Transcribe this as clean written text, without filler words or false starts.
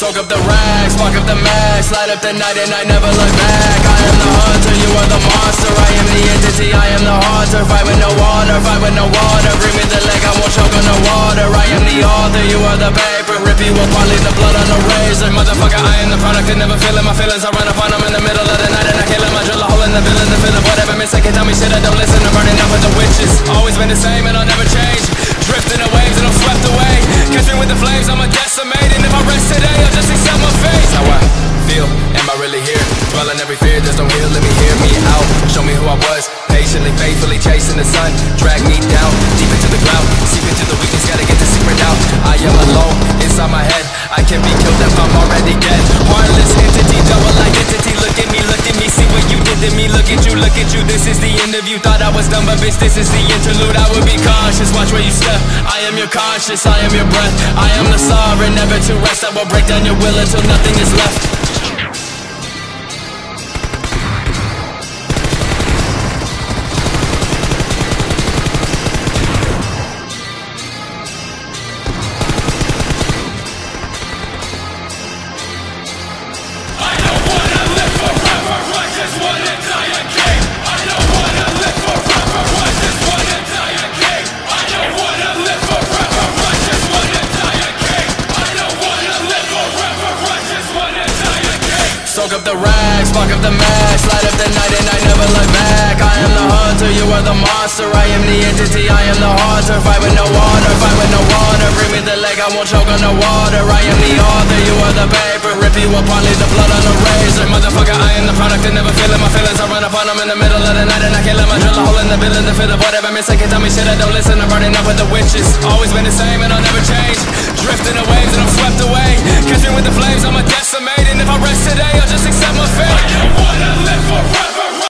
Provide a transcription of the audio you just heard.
Soak up the rags, spark up the max, light up the night and I never look back. I am the hunter, you are the monster. I am the entity, I am the haunter. Fight with no water, fight with no water. Bring me the leg, I won't choke on the water. I am the author, you are the paper. Rip you apart, leave the blood on the razor. Motherfucker, I am the product and never feeling my feelings. I run up on them in the middle of the night and I kill them. I drill a hole in the villain, the villain. Whatever miss, I can tell me shit, I don't listen. I'm burning up with the witches. Always been the same and I'll never change. Drifting the waves and I'm swept away. Catch me with the flames, I'ma decimate. And if I rest today, I'll just accept my fate. How I feel, am I really here? Dwelling every fear, there's no heal, let me hear me out. Show me who I was, patiently, faithfully chasing the sun. Drag me down, deep into the ground. Seep into the weakness, gotta get the secret out. I am alone, inside my head. I can be killed if I'm already dead. Heartless entity, double identity. Look at me, see what you did to me. Look at you, this is the end of you. Thought I was done, but bitch, this is the interlude. I would be cautious, watch where you step. I am your conscience, I am your breath. I am the sovereign, never to rest. I will break down your will until nothing is left. Soak up the rags, spark up the max, light up the night and I never look back. I am the hunter, you are the monster. I am the entity, I am the haunter. Fight with no water, fight with no water. Bring me the leg, I won't choke on the water. I am the author, you are the paper. Rip you apart, leave the blood on the razor. Motherfucker, I am the product and never feeling my feelings. I run up on them in the middle of the night and I kill them. I drill a hole in the villain, the fill of whatever miss. I can tell me shit, I don't listen. I'm burning up with the witches. Always been the same and I'll never change. Drifting the waves and I'm swept away. Catch me with the flames, I'm a